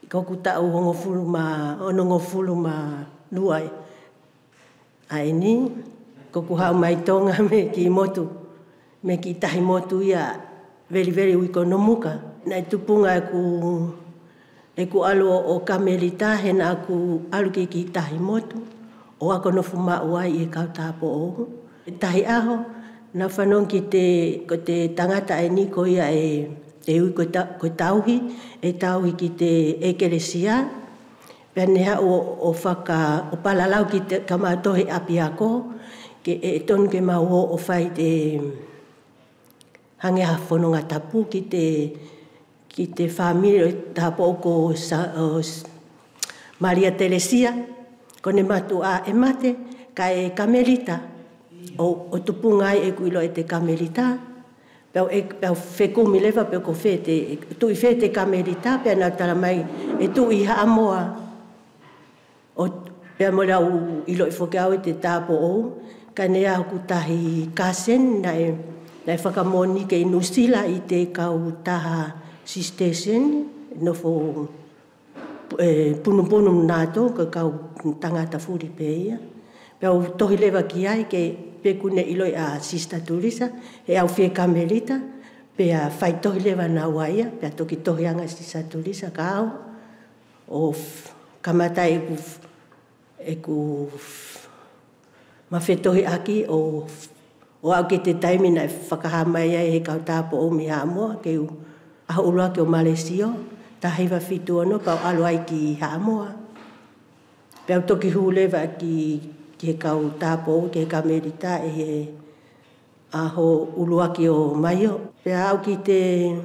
Ko ku ta o fulu ma ono fulu ma luai. Ai ni ko ku ha mai tonga me ki motu. Me ki tahi motu ia very wikonomuka. Na tupunga ku alu o kamelita he na aku alu ki tahi motu. O ako no fuma uai e kau tapo o. Tahi aho na whanong ki te tangata e ni ko ia e ui ko tauhi. E tauhi ki te ekeresia. Pēnea o palalau ki te kamatohe api ako. Ke e tonu ke mau o whai te hange ha whanonga tapu ki te whamiri tapo ko Maria Teresia. Kone matu a e mate ka e kamelita. O tupungai e kuilo e te kamelita. Pau whekumi lewa pau ko tui whete kamerita pia nau tala mai e tui haa moa. O pia mo rau ilo i whakau e te tāpo ou. Ka nea ku tahi kasen na e whakamoni ke inusila i te kau taha sistesen. No fo punum nato ka kau tangata furi pe ia. Pau tohi lewa ki ai ke pekune iloi a Sista Tulisa, e au fie kamelita, pea whai tohi lewa na waia, pea toki tohi anga Sista Tulisa ka au, o kamata e ku mawhetohi aki, o au ke te taimi na e whakahamai ai he kau tāpo o mi haamoa, ke u aho ulua ke o Malesio, ta heiwa fitu ono, pau alo ai ki haamoa. Pea toki hu lewa ki he kau tāpo, ke he kamerita e he aho uluaki o maio. Pea au ki te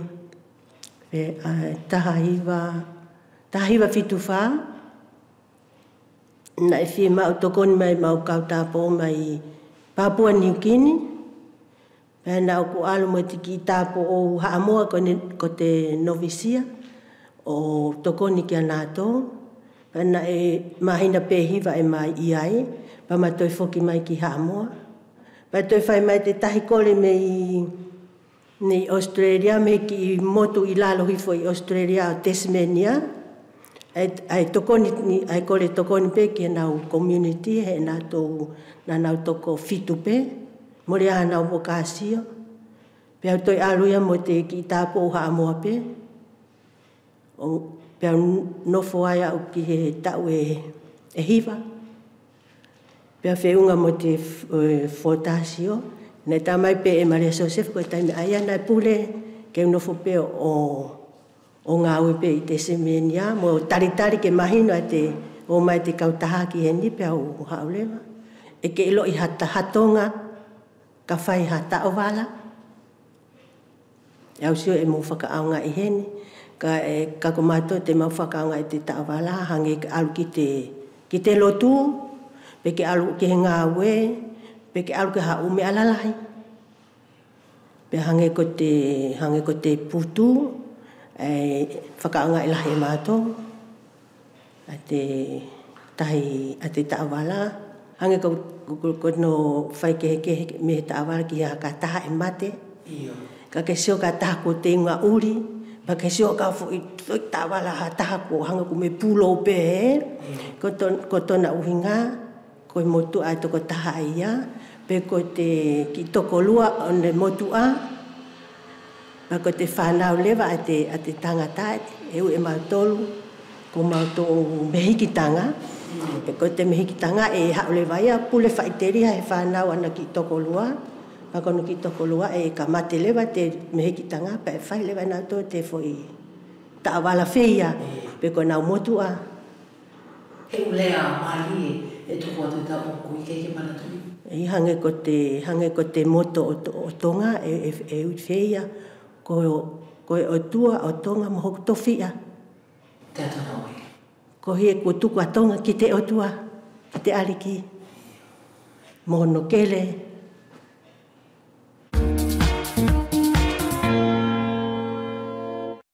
tahiwa fitu wha, na e whie mau tokoni mai mau kau tāpo mai Papua New Guinea. Pea na au ku alu mo te ki tāpo o Haamoa ko te novisia, o tokoni ki anato. Pea na e mahina pehiwa e mai iai, pa ma toi foki mai ki Haamoa. Pa toi whai mai te tahi kole nei Australia, me ki motu i lalo hifo i Australia o Tasmania. Ai kole tokoni pe ki nau community, he na nau toko fitu pe, mori aha nau vokasio. Pea toi aluia mo te ki tāpo o Haamoa pe. Pea nofo ai au ki he tau e hiva. Pea whiunga mo te Fortasio, nei tamai pe e Maria Joseph ko taimi aia nai pule ke nofo pe o ngā ue pe i te semenia, mo taritari ke mahino o mai te kautaha ki heni pe au haulewa. E ke ilo i hatonga ka whai hata o wala. E au sio e mo whakaaunga i heni, ka kumato te mau whakaaunga i te taawala, hange alu ki te lotu, pe ke alu ke ngā ue, pe ke alu ke hau me alalahi. Pe hange ko te putu, whakaanga i lahi e mātou, a te taawala. Hange ko no whai ke me taawala ki a ka taha e mate. Ka ke sio ka taha ko te inga uri, pa ke sio ka fo i taawala ha taha ko hanga ko me pulo pe, ko tona uhinga, ko motu ai toko taha ia, pe ko te ki toko lua o ne motu a, pa ko te whanau lewa a te tangata, e mautolu, ko mautolu mehikitanga, pe ko te mehikitanga e hau lewa ia, pule whaiteria he whanau ana ki toko lua, pa kono ki toko lua e ka mate lewa te mehikitanga, pa e whai lewa nau to te foi taawala whia, pe ko nau motu a. E ulea mali e tuku atu ta o kui ke manatui. E hange ko te moto o tonga e whia, ko o tua o tonga mo hoku towhia. Te atana oi. Ko hie ko tuku a tonga ki te o tua, ki te ariki. Mohono kele.